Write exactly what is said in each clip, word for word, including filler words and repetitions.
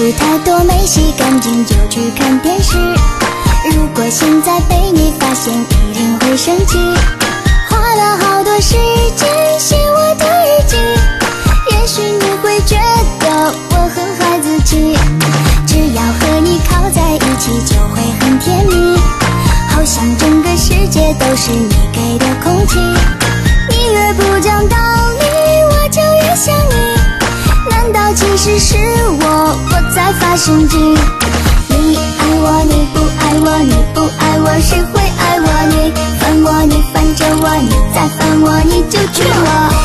服太多没洗干净就去看电视，如果现在被你发现一定会生气。花了好多时间写我的日记，也许你会觉得我很孩子气，只要和你靠在一起就会很甜蜜，好像整个世界都是你给的空气。你越不讲道理我就越想你，难道其实是我我在发神经？你爱我你不爱我，你不爱我谁会爱我？你烦我你烦着我，你再烦我你就娶我。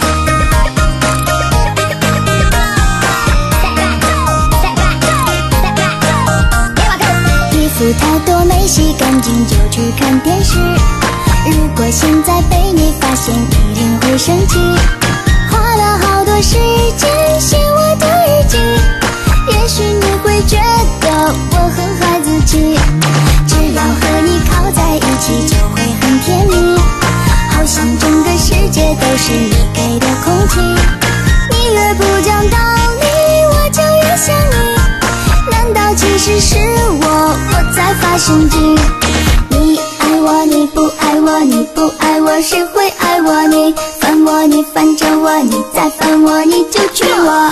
衣服太多没洗干净就去看电视，如果现在被你发现一定会生气。花了好多时间写我的日记，也许你会觉得我很孩子气，只要和你靠在一起就会很甜蜜，好像整个世界都是你给的空气。你越不讲道理我就越想你，难道其实是我我在发神经？你爱我你不爱我，你不爱我谁会爱我？你烦我你烦着我，你再烦我你就娶我。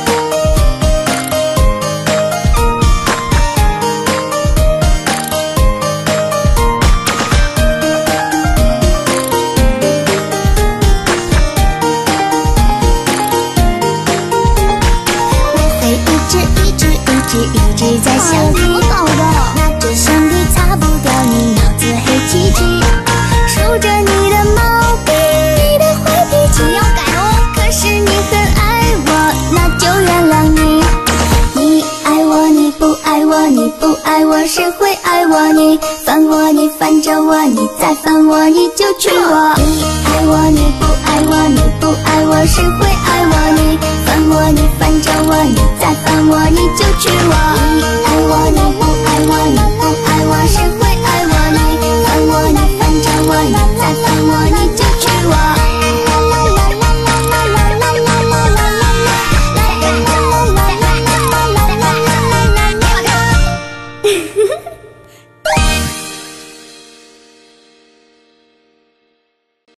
我会一直一直一直一直在想你，拿着橡皮擦不掉你脑子黑漆漆，数着你的毛病你的坏脾气要改哦，可是你很爱我那就原谅你。你爱我你不爱我，你不爱我谁会爱我？你烦我你烦着我，你再烦我你就娶我。你爱我你不爱我，你不爱我谁会爱我？你烦我你烦着我，你再烦我你就娶我。你爱我你不爱我，你不爱我谁会